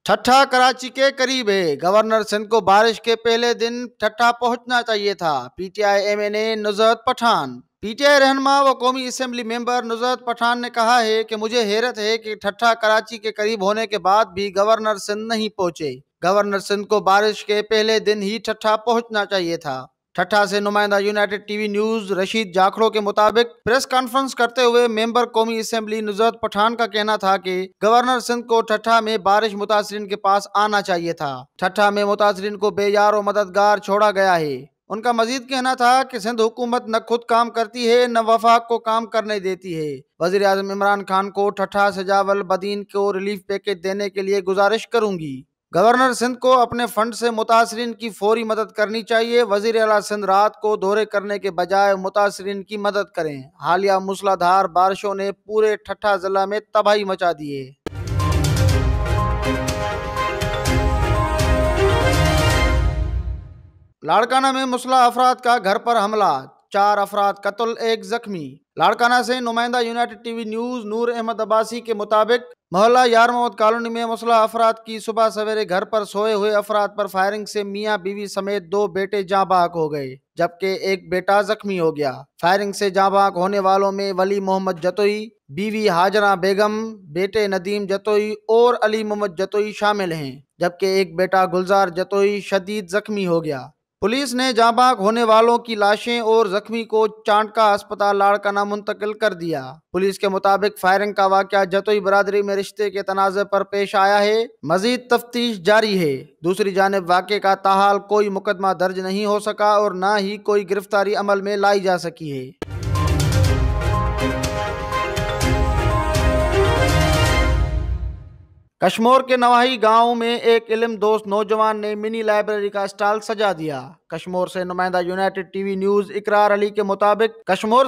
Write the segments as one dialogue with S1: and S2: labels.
S1: ठट्ठा कराची के करीब है। गवर्नर सिंध को बारिश के पहले दिन ठट्ठा पहुंचना चाहिए था। PTI MNA Nusrat Pathan. PTI रहनुमा व कौमी असेंबली मेंबर नुजरत पठान ने कहा है कि मुझे हैरत है कि ठट्ठा कराची के करीब होने के बाद भी गवर्नर सिंध नहीं पहुंचे। गवर्नर सिंध को बारिश के पहले दिन ही ठट्ठा पहुंचना चाहिए था। ठट्ठा से नुमाइंदा United TV news Rashid Jakhro के मुताबिक प्रेस कॉन्फ्रेंस करते हुए मेंबर कौमी असेंबली नुजरत पठान का कहना था कि गवर्नर सिंध को ठट्ठा में बारिश मुतासरीन के पास आना चाहिए था। ठट्ठा में मुतासरीन को बेयार और मददगार छोड़ा गया है। उनका मजीद कहना था कि सिंध हुकूमत न खुद काम करती है न वफाक को काम करने देती है। वजीर आजम इमरान खान को ठट्ठा सजावल बदीन को रिलीफ पैकेज देने के लिए गुजारिश करूंगी। गवर्नर सिंध को अपने फंड से मुतासरीन की फौरी मदद करनी चाहिए। वजीर आला सिंध रात को दौरे करने के बजाय मुतासरीन की मदद करें। हालिया मूसलाधार बारिशों ने पूरे ठट्ठा जिला में तबाही मचा दी है। लाड़काना में मुसल्ह अफराद का घर पर हमला, 4 अफराद कत्ल, 1 जख्मी। लाड़काना से नुमाइंदा United TV news Noor Ahmed Abbasi के मुताबिक मोहल्ला यार मोहम्मद कॉलोनी में मुसल्ह अफराद की सुबह सवेरे घर पर सोए हुए अफराद पर फायरिंग से मियां बीवी समेत 2 बेटे जाँ बहक हो गए, जबकि 1 बेटा जख्मी हो गया। फायरिंग से जाँ बहक होने वालों में वली मोहम्मद जतोई, बीवी हाजरा बेगम, बेटे नदीम जतोई और अली मोहम्मद जतोई शामिल हैं, जबकि 1 बेटा गुलजार जतोई शदीद जख्मी हो गया। पुलिस ने जाँ बहक होने वालों की लाशें और जख्मी को चांटका अस्पताल लाड़काना मुंतकिल कर दिया। पुलिस के मुताबिक फायरिंग का वाकया जतोई बरादरी में रिश्ते के तनाज़े पर पेश आया है। मजीद तफ्तीश जारी है। दूसरी जानिब वाकये का ताहाल कोई मुकदमा दर्ज नहीं हो सका और न ही कोई गिरफ्तारी अमल में लाई जा सकी है। कश्मोर के नवाही गांव में एक इल्म दोस्त नौजवान ने मिनी लाइब्रेरी का स्टॉल सजा दिया। कश्मोर से नुमाइंदा यूनाइटेड टीवी न्यूज इकरार अली के मुताबिक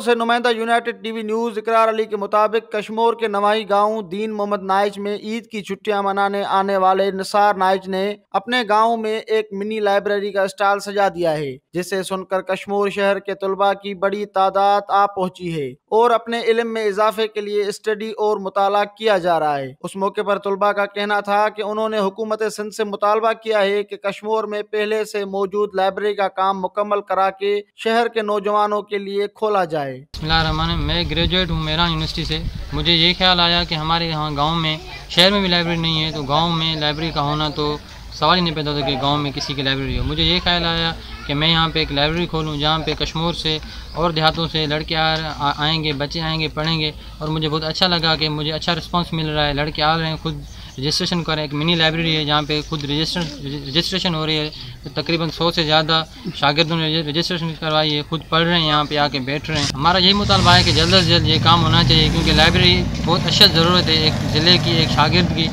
S1: कश्मोर के नवाही गांव दीन मोहम्मद नाइच में ईद की छुट्टियां मनाने आने वाले निसार नाइच ने अपने गांव में एक मिनी लाइब्रेरी का स्टॉल सजा दिया है, जिसे सुनकर कश्मोर शहर के तुलबा की बड़ी तादाद आ पहुंची है और अपने इल्म में इजाफे के लिए स्टडी और मुताला किया जा रहा है। उस मौके पर तुलबा का कहना था कि उन्होंने हुकूमत सिंध से मुतालबा किया है कि कश्मोर में पहले से मौजूद लाइब्रेरी का काम मुकम्मल करा के शहर के नौजवानों के लिए खोला जाए।
S2: मैं ग्रेजुएट हूँ मेहरान यूनिवर्सिटी से। मुझे ये ख्याल आया कि हमारे यहाँ गांव में, शहर में भी लाइब्रेरी नहीं है, तो गांव में लाइब्रेरी का होना तो सवाल ही नहीं पैदा होता कि गांव में किसी की लाइब्रेरी हो। मुझे ये ख्याल आया कि मैं यहाँ पे एक लाइब्रेरी खोलूँ जहाँ पे कश्मोर से और देहातों से लड़के आएंगे, बच्चे आएंगे, पढ़ेंगे। और मुझे बहुत अच्छा लगा कि मुझे अच्छा रिस्पांस मिल रहा है। लड़के आ रहे हैं, खुद रजिस्ट्रेशन करें। एक मिनी लाइब्रेरी है जहाँ पे खुद रजिस्ट्रेशन हो रही है। तो तकरीबन 100 से ज़्यादा शागिर्दों ने रजिस्ट्रेशन करवाई है, खुद पढ़ रहे हैं, यहाँ पे आके बैठ रहे हैं। हमारा यही मुतालबा है कि जल्द से जल्द ये काम होना चाहिए, क्योंकि लाइब्रेरी बहुत अच्छा ज़रूरत है एक ज़िले की, एक शागिर्द की।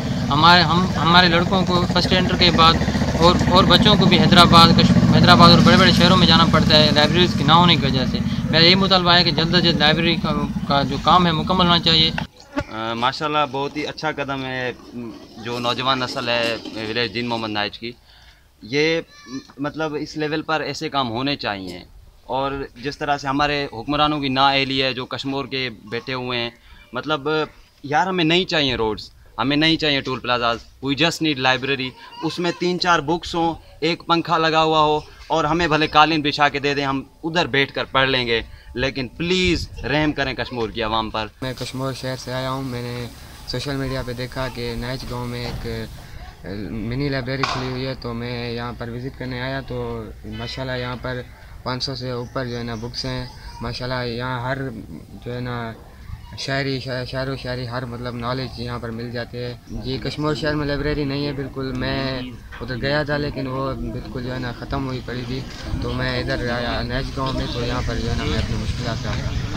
S2: हमारे लड़कों को फर्स्ट एंटर के बाद और बच्चों को भी हैदराबाद और बड़े बड़े शहरों में जाना पड़ता है लाइब्रेरीज़ की ना होने की वजह से। मेरा यही मुतालबा है कि जल्द से जल्द लाइब्रेरी का जो काम है मुकम्मल होना चाहिए।
S3: माशाल्लाह बहुत ही अच्छा कदम है जो नौजवान नस्ल है विलेज दीन मोहम्मद नाइच की। ये मतलब इस लेवल पर ऐसे काम होने चाहिए। और जिस तरह से हमारे हुक्मरानों की नाअहली है जो कश्मोर के बैठे हुए हैं, मतलब यार हमें नहीं चाहिए रोड्स, हमें नहीं चाहिए toll plazas, we just need library. उसमें 3-4 बुक्स हों, एक पंखा लगा हुआ हो और हमें भले कालीन बिछा के दे दें, हम उधर बैठकर पढ़ लेंगे, लेकिन प्लीज़ रहम करें कश्मोर की आवाम पर।
S4: मैं कश्मोर शहर से आया हूँ। मैंने सोशल मीडिया पे देखा कि नाइच गांव में एक मिनी लाइब्रेरी खुली हुई है, तो मैं यहाँ पर विज़िट करने आया। तो माशाल्लाह यहाँ पर 500 से ऊपर जो है ना बुक्स हैं। माशाल्लाह यहाँ हर जो है ना शायरी हर मतलब नॉलेज यहाँ पर मिल जाते हैं। जी कश्मोर शहर में लाइब्रेरी नहीं है बिल्कुल। मैं उधर गया था लेकिन वो बिल्कुल जो है ना ख़त्म हुई पड़ी थी, तो मैं इधर आया नाइच गांव में, तो यहाँ पर जो है ना मैं अपनी मुश्किलात से आता।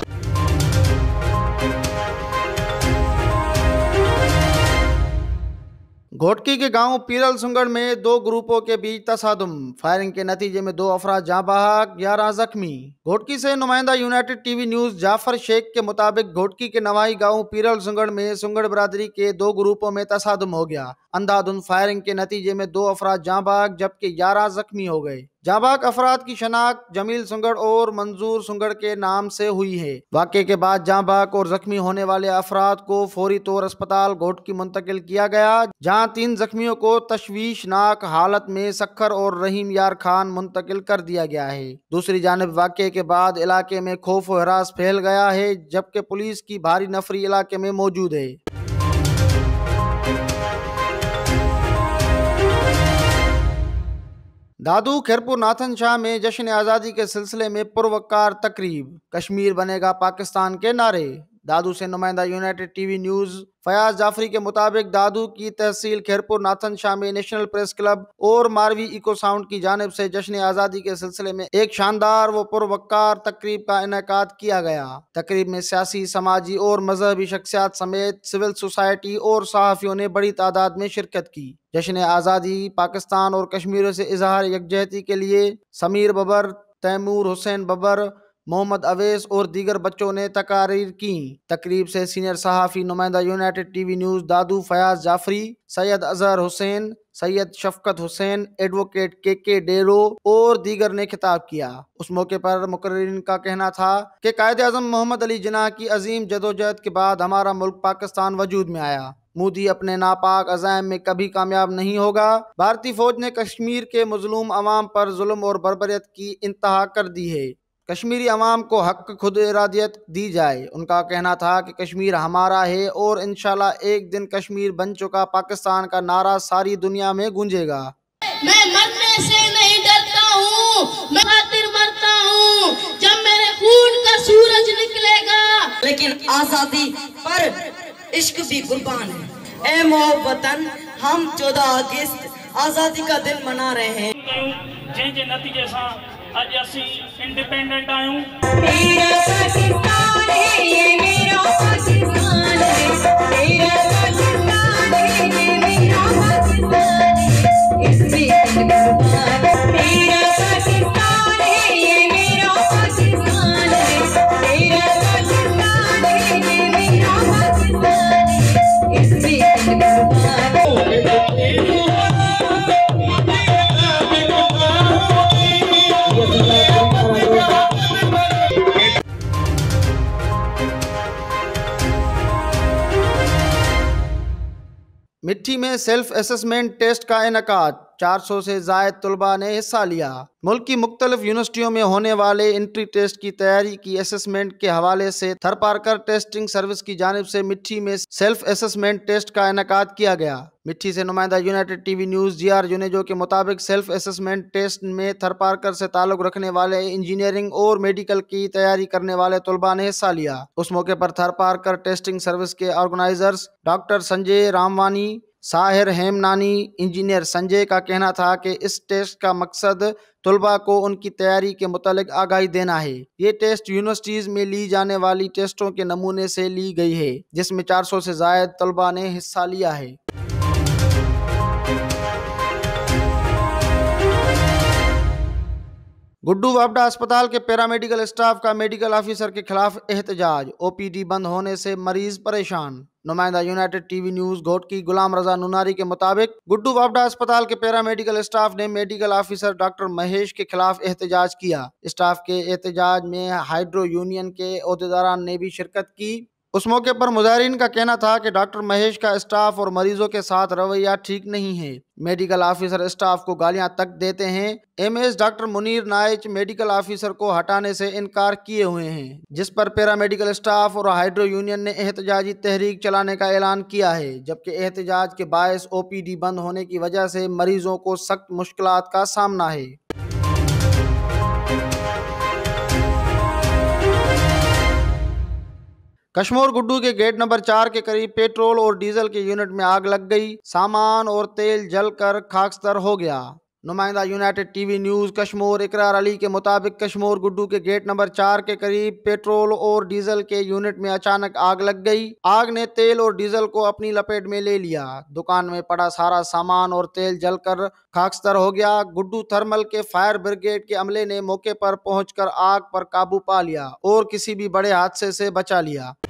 S1: घोटकी के गांव पीरल सुंगड़ में 2 ग्रुपों के बीच तसादुम, फायरिंग के नतीजे में 2 अफराद जाँ बहक, 11 जख्मी। घोटकी से नुमाइंदा United TV news Jafar Sheikh के मुताबिक घोटकी के नवाही गांव पीरल सुंगड़ में सुंगड़ बरादरी के 2 ग्रुपों में तसादुम हो गया। अंधाधुंध फायरिंग के नतीजे में 2 अफराद जाँ बहक जबकि 11 जख्मी हो गए, जाबाक अफराद की शनाख्त जमील सुंगड़ और मंजूर सुंगड़ के नाम से हुई है। वाक़े के बाद जाबाक और जख्मी होने वाले अफराद को फौरी तौर अस्पताल घोटकी मुंतकिल किया गया, जहां 3 जख्मियों को तशवीशनाक हालत में सक्खर और रहीम यार खान मुंतकिल कर दिया गया है। दूसरी जानिब वाक़े के बाद इलाके में खौफ और हरास फैल गया है, जबकि पुलिस की भारी नफरी इलाके में मौजूद है। दादू खैरपुर नाथन शाह में जश्न आज़ादी के सिलसिले में पुरवकार तकरीब, कश्मीर बनेगा पाकिस्तान के नारे। दादू से नुमाइंदा United TV news Fayaz Jafri के मुताबिक दादू की तहसील खैरपुर नाथन शाह में नेशनल प्रेस क्लब और मारवी इको साउंड की जानिब से जश्न आज़ादी के सिलसिले में एक शानदार व पुरवकार तकरीब का इनेकाद किया गया। तकरीब में सियासी, समाजी और मजहबी शख्सियात समेत सिविल सोसाइटी और सहाफ़ियों ने बड़ी तादाद में शिरकत की। जश्न आज़ादी पाकिस्तान और कश्मीर से इजहार यकजहती के लिए समीर बबर, तैमूर हुसैन बबर, मोहम्मद अवैस और दीगर बच्चों ने तकारीर की। तकरीब से सीनियर सहाफ़ी नुमाइंदा United TV news Dadu Fayaz Jafri, Syed Azhar Hussain, Syed Shafqat Hussain, advocate के डेरो और दीगर ने खिताब किया। उस मौके पर मुकर्रिरीन का कहना था कि कायदे आज़म मोहम्मद अली जिन्नाह की अजीम जदोजहद के बाद हमारा मुल्क पाकिस्तान वजूद में आया। मोदी अपने नापाक अज़ाइम में कभी कामयाब नहीं होगा। भारतीय फौज ने कश्मीर के मजलूम अवाम पर जुल्म और बर्बरियत की इंतहा कर दी है। कश्मीरी अवाम को हक खुद इरादियत दी जाए। उनका कहना था कि कश्मीर हमारा है और इंशाल्लाह एक दिन कश्मीर बन चुका पाकिस्तान का नारा सारी दुनिया में गूंजेगा।
S5: मैं मरने से नहीं डरता हूँ, मैं खातिर मरता हूँ जब मेरे खून का सूरज निकलेगा।
S6: लेकिन आजादी पर इश्क भी कुर्बान है। ए मोहब्बतन, हम 14 अगस्त आजादी का दिन मना रहे हैं।
S7: जे नतीजे सां अज असी इंडिपेंडेंट आयूं।
S5: मेरा पाकिस्तान है, ये मेरा पाकिस्तान है, मेरा पाकिस्तान है, ये मेरा पाकिस्तान है, इसमें कुर्बान। मेरा पाकिस्तान है, ये मेरा पाकिस्तान है, मेरा पाकिस्तान है, ये मेरा पाकिस्तान है, इसमें कुर्बान।
S1: मिट्टी में सेल्फ असेसमेंट टेस्ट का इनेकाद, 400 से जायद तलबा ने हिस्सा लिया। मुल्क की मुख्तलिफ यूनिवर्सिटियों में होने वाले एंट्री टेस्ट की तैयारी की असेसमेंट के हवाले से थरपारकर टेस्टिंग सर्विस की जानिब से मिट्टी में सेल्फ असेसमेंट टेस्ट का इनेकाद किया गया। मिट्टी से नुमाइंदा United TV news GR Junejo के मुताबिक सेल्फ असेसमेंट टेस्ट में थरपारकर से ताल्लुक रखने वाले इंजीनियरिंग और मेडिकल की तैयारी करने वाले तलबा ने हिस्सा लिया। उस मौके पर थरपारकर टेस्टिंग सर्विस के organizers doctor Sanjay Ramwani, Sahir Hemnani, engineer Sanjay का कहना था कि इस टेस्ट का मकसद तलबा को उनकी तैयारी के मुतालिक आगाही देना है। ये टेस्ट यूनिवर्सिटीज़ में ली जाने वाली टेस्टों के नमूने से ली गई है, जिसमें 400 से जायद तलबा ने हिस्सा लिया है। गुड्डू वापडा अस्पताल के पैरामेडिकल स्टाफ का मेडिकल ऑफिसर के खिलाफ एहतजाज, OPD बंद होने से मरीज परेशान। नुमाइंदा United TV news Ghotki Ghulam Raza Nunari के मुताबिक गुड्डू वापडा अस्पताल के पैरामेडिकल स्टाफ ने मेडिकल ऑफिसर डॉक्टर महेश के खिलाफ एहतजाज किया। स्टाफ के एहतजाज में हाइड्रो यूनियन के ओहदेदारान ने भी शिरकत की। उस मौके पर मुजाहिरीन का कहना था कि डॉक्टर महेश का स्टाफ और मरीजों के साथ रवैया ठीक नहीं है। मेडिकल ऑफिसर स्टाफ को गालियां तक देते हैं। MS doctor Munir Naich medical officer को हटाने से इनकार किए हुए हैं, जिस पर पैरामेडिकल स्टाफ और हाइड्रो यूनियन ने एहतजाजी तहरीक चलाने का ऐलान किया है, जबकि एहतजाज के बायस OPD बंद होने की वजह से मरीजों को सख्त मुश्किलात का सामना है। कश्मीर गुड्डू के गेट नंबर 4 के करीब पेट्रोल और डीजल के यूनिट में आग लग गई। सामान और तेल जलकर खाकस्तर हो गया। नुमाइंदा यूनाइटेड टीवी न्यूज़ कश्मीर इकरार अली के मुताबिक कश्मीर गुड्डू के गेट नंबर 4 के करीब पेट्रोल और डीजल के यूनिट में अचानक आग लग गई। आग ने तेल और डीजल को अपनी लपेट में ले लिया। दुकान में पड़ा सारा सामान और तेल जलकर खाकस्तर हो गया। गुड्डू थर्मल के फायर ब्रिगेड के अमले ने मौके पर पहुंचकर आग पर काबू पा लिया और किसी भी बड़े हादसे से बचा लिया।